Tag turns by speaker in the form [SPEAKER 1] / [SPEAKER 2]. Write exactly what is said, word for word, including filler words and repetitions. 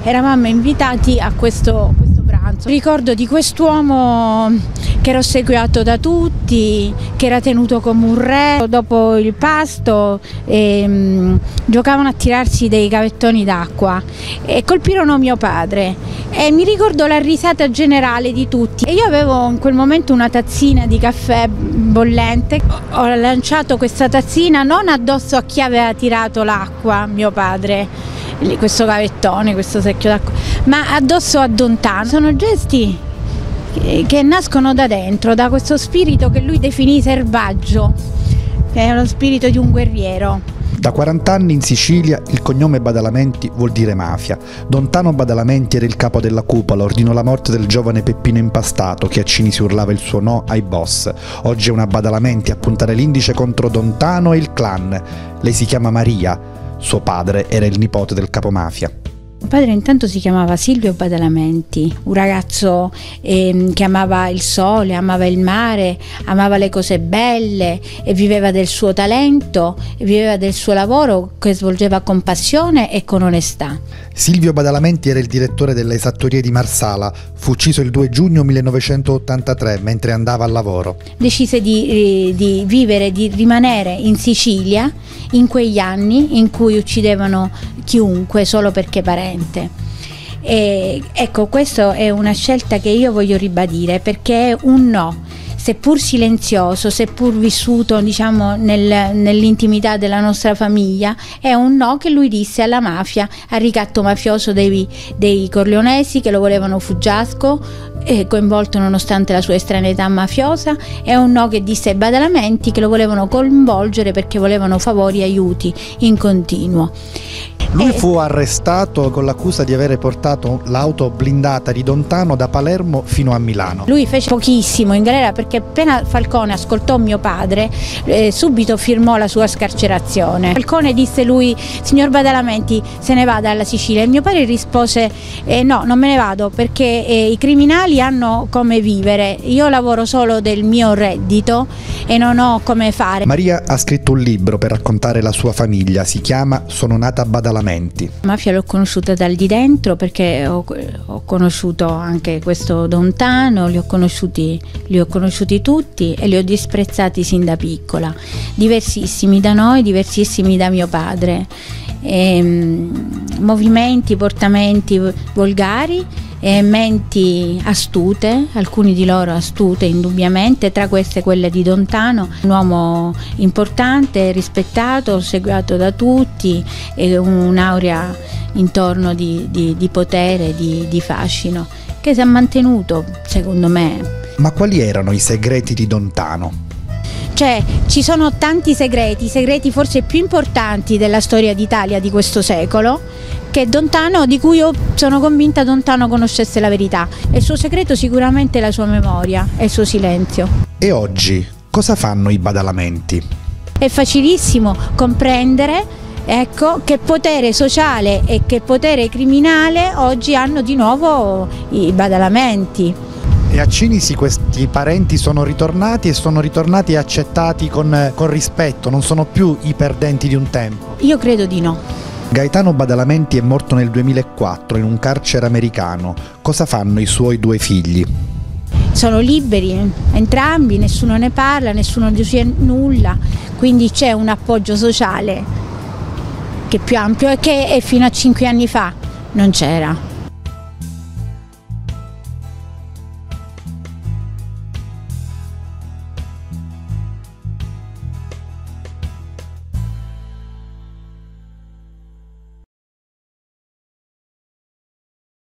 [SPEAKER 1] eravamo invitati a questo, questo pranzo. Ricordo di quest'uomo che era ossequiato da tutti, che era tenuto come un re. Dopo il pasto ehm, giocavano a tirarsi dei gavettoni d'acqua e colpirono mio padre, e mi ricordo la risata generale di tutti. E io avevo in quel momento una tazzina di caffè bollente, ho lanciato questa tazzina non addosso a chi aveva tirato l'acqua, mio padre, questo gavettone, questo secchio d'acqua, ma addosso a Dontano. Sono gesti che nascono da dentro, da questo spirito che lui definì selvaggio, che è lo spirito di un guerriero.
[SPEAKER 2] Da quaranta anni in Sicilia il cognome Badalamenti vuol dire mafia. Dontano Badalamenti era il capo della cupola, ordinò la morte del giovane Peppino Impastato, che a Cinisi urlava il suo no ai boss. Oggi è una Badalamenti a puntare l'indice contro Dontano e il clan. Lei si chiama Maria, suo padre era il nipote del capomafia.
[SPEAKER 1] Mio padre intanto si chiamava Silvio Badalamenti, un ragazzo eh, che amava il sole, amava il mare, amava le cose belle e viveva del suo talento, e viveva del suo lavoro che svolgeva con passione e con onestà.
[SPEAKER 2] Silvio Badalamenti era il direttore delle esattorie di Marsala, fu ucciso il due giugno millenovecentottantatré mentre andava al lavoro.
[SPEAKER 1] Decise di, di vivere, di rimanere in Sicilia in quegli anni in cui uccidevano chiunque solo perché parente. E ecco, questa è una scelta che io voglio ribadire, perché è un no, seppur silenzioso, seppur vissuto, diciamo, nel, nell'intimità della nostra famiglia, è un no che lui disse alla mafia, al ricatto mafioso dei, dei corleonesi che lo volevano fuggiasco, eh, coinvolto nonostante la sua estraneità mafiosa. È un no che disse ai Badalamenti, che lo volevano coinvolgere perché volevano favori e aiuti in continuo.
[SPEAKER 2] Lui fu arrestato con l'accusa di avere portato l'auto blindata di Dontano da Palermo fino a Milano.
[SPEAKER 1] Lui fece pochissimo in galera, perché appena Falcone ascoltò mio padre eh, subito firmò la sua scarcerazione. Falcone disse lui: signor Badalamenti, se ne vada alla Sicilia. E mio padre rispose: eh, no, non me ne vado, perché eh, i criminali hanno come vivere, io lavoro solo del mio reddito e non ho come fare.
[SPEAKER 2] Maria ha scritto un libro per raccontare la sua famiglia, si chiama Sono nata a Badalamenti.
[SPEAKER 1] La mafia l'ho conosciuta dal di dentro, perché ho, ho conosciuto anche questo Dontano, li ho conosciuti, li ho conosciuti tutti e li ho disprezzati sin da piccola, diversissimi da noi, diversissimi da mio padre, e, mh, movimenti, portamenti volgari e menti astute, alcuni di loro astute indubbiamente, tra queste quelle di Dontano, un uomo importante, rispettato, seguito da tutti, e un'aurea intorno di, di, di potere, di, di fascino, che si è mantenuto, secondo me.
[SPEAKER 2] Ma quali erano i segreti di Dontano?
[SPEAKER 1] Cioè, ci sono tanti segreti, i segreti forse più importanti della storia d'Italia di questo secolo, che Dontano, di cui io sono convinta Dontano conoscesse la verità. E il suo segreto sicuramente è la sua memoria e il suo silenzio.
[SPEAKER 2] E oggi cosa fanno i Badalamenti?
[SPEAKER 1] È facilissimo comprendere, ecco, che potere sociale e che potere criminale oggi hanno di nuovo i Badalamenti.
[SPEAKER 2] E a Cinisi questi parenti sono ritornati e sono ritornati accettati con, con rispetto, non sono più i perdenti di un tempo?
[SPEAKER 1] Io credo di no.
[SPEAKER 2] Gaetano Badalamenti è morto nel duemilaquattro in un carcere americano. Cosa fanno i suoi due figli?
[SPEAKER 1] Sono liberi entrambi, nessuno ne parla, nessuno dice nulla, quindi c'è un appoggio sociale che è più ampio e che fino a cinque anni fa non c'era.